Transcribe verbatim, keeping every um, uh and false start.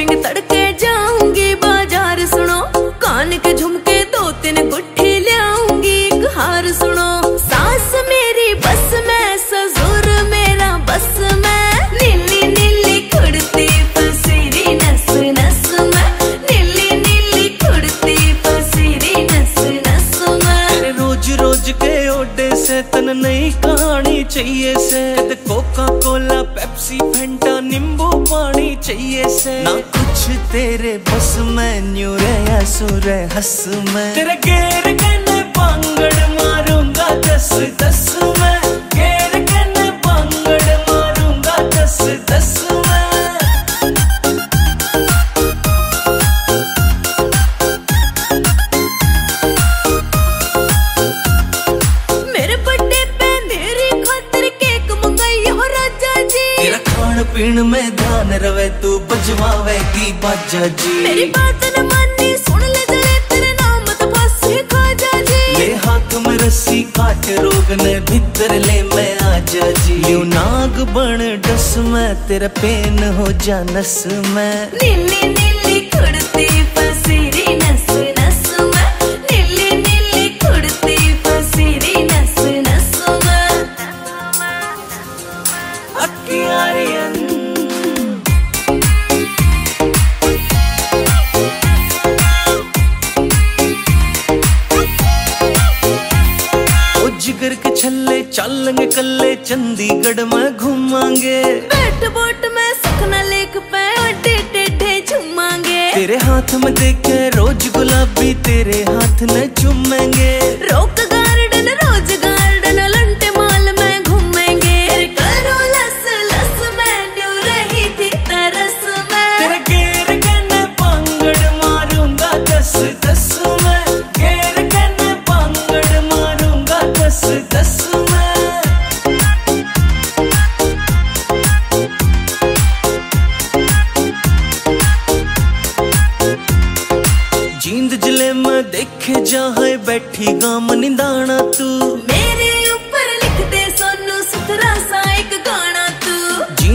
Shopping तड़के जाऊंगी बाजार सुनो, कान के झुमके दो तीन गुट्ठी लाऊंगी, एक हार सुनो। सास मेरी बस में, ससुर मेरा बस में, नीली नीली कुर्ती पसीरी नस नस में, नीली नीली कुर्ती पसीरी नस नस में। रोज रोज के ओडे से तन नई कहानी चाहिए से, कोका कोला पेप्सी फेंटा नींबू पानी चाहिए से। ना कुछ तेरे बस में, न्यू रे सुरे हंस में, तेरे गेर कने पांगड़ मारूंगा दस दस में, गेर कने पांगड़ मारूंगा दस दस में। मेरे बर्थडे पे मेरी खातिर केक मंगाई हो राजा जी, तेरा खान पीन में ध्यान रवे तू बजवावेगी बाजा जी। मेरी बात न मानी सुन ले जले तेरे नाम तो फांसी खाजा जी। ले हाथ में रस्सी काट रोग ने भीतर ले मैं आजा जी। यू नाग बन डस में, तेरा पेन हो जा नस में, नीली नीली कुर्ती पसीरी नस नस में, नीली नीली कुर्ती पसीरी नस नस में। अक्कियारियन जिगर के छल्ले चलेंगे कल्ले, चंडीगढ़ में घूमांगे, बैठ बोट में सुखना लेक पे अड्डे टेढ़े झूमांगे। तेरे हाथ में देखे रोज गुलाबी, तेरे हाथ न चूमेंगे। Rock garden rose garden Elante mall में घूमेंगे, करो लस लस में न्यू रही थी तरस में। तेरे गेर कने पांगड़ मारूंगा दस दस में, गेर कने पांगड़ मारूंगा दस दस में। जींद जिले में देखे जहाँ बैठी गाम निंदाना तू,